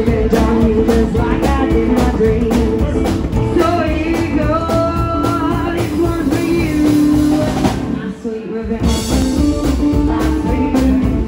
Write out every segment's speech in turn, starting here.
revenge on you just like I did my dreams. So here you go, this one's for you. My sweet revenge, my sweet revenge.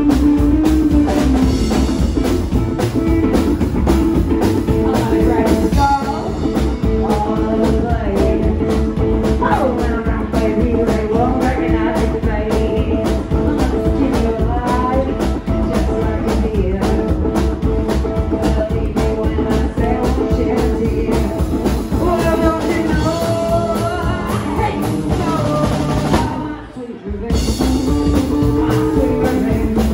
I'm gonna grab the skull all the way. Oh, when I'm not baby, they won't recognize the face. I'm gonna keep you alive, just like a deer. Believe me when I say I won't shed a tear. Well, don't you know, I hate you so. My sweet revenge, my sweet revenge, my sweet revenge.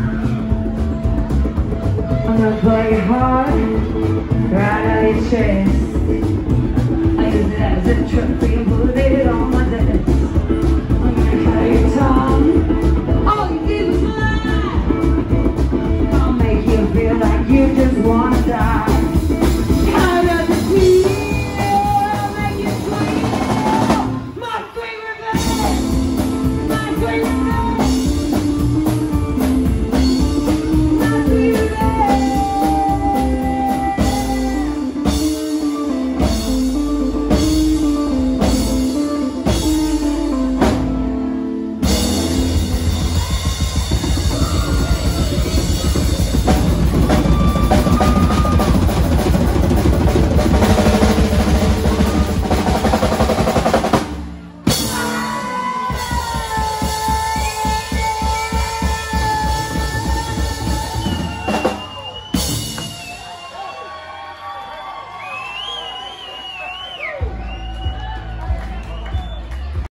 I'm gonna play it hard, right out your chest.